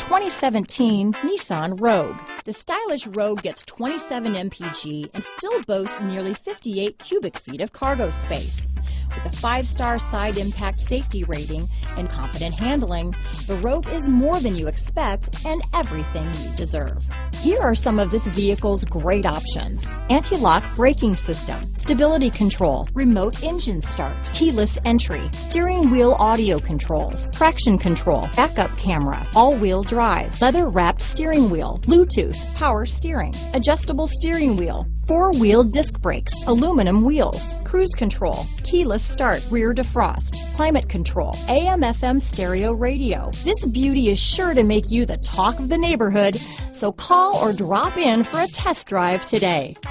2017 Nissan Rogue. The stylish Rogue gets 27 MPG and still boasts nearly 58 cubic feet of cargo space. With a 5-star side impact safety rating and confident handling, the Rogue is more than you expect and everything you deserve. Here are some of this vehicle's great options: anti-lock braking system, stability control, remote engine start, keyless entry, steering wheel audio controls, traction control, backup camera, all-wheel drive, leather-wrapped steering wheel, Bluetooth, power steering, adjustable steering wheel, 4-wheel disc brakes, aluminum wheels, cruise control, keyless start, rear defrost, climate control, AM/FM stereo radio. This beauty is sure to make you the talk of the neighborhood, so call or drop in for a test drive today.